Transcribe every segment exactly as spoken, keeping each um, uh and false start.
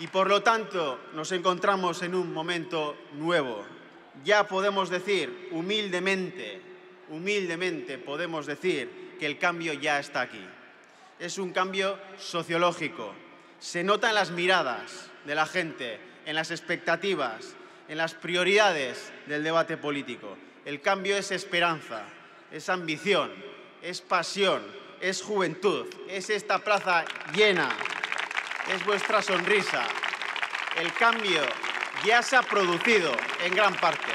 Y por lo tanto nos encontramos en un momento nuevo. Ya podemos decir, humildemente, humildemente podemos decir que el cambio ya está aquí. Es un cambio sociológico. Se nota en las miradas de la gente, en las expectativas, en las prioridades del debate político. El cambio es esperanza, es ambición, es pasión, es juventud, es esta plaza llena, es vuestra sonrisa. El cambio ya se ha producido en gran parte.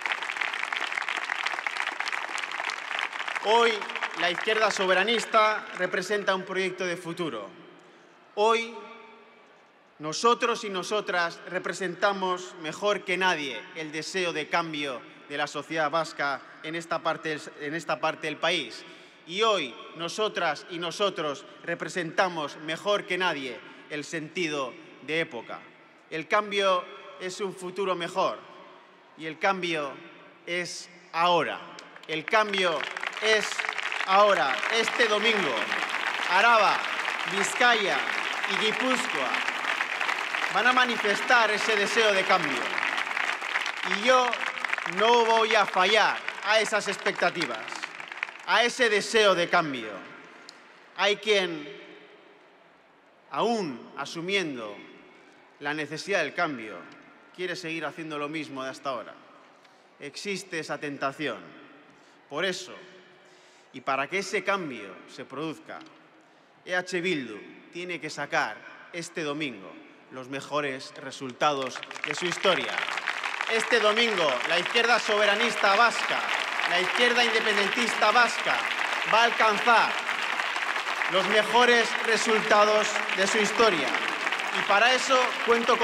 Hoy la izquierda soberanista representa un proyecto de futuro. Hoy nosotros y nosotras representamos mejor que nadie el deseo de cambio de la sociedad vasca en esta parte, en esta parte del país. Y hoy nosotras y nosotros representamos mejor que nadie el sentido de época. El cambio es un futuro mejor y el cambio es ahora. El cambio es ahora. Este domingo, Araba, Vizcaya y Guipúzcoa van a manifestar ese deseo de cambio. Y yo no voy a fallar a esas expectativas, a ese deseo de cambio. Hay quien, aún asumiendo la necesidad del cambio, quiere seguir haciendo lo mismo de hasta ahora. Existe esa tentación. Por eso, y para que ese cambio se produzca, E H Bildu tiene que sacar este domingo los mejores resultados de su historia. Este domingo, la izquierda soberanista vasca, la izquierda independentista vasca, va a alcanzar los mejores resultados de su historia. Y para eso cuento con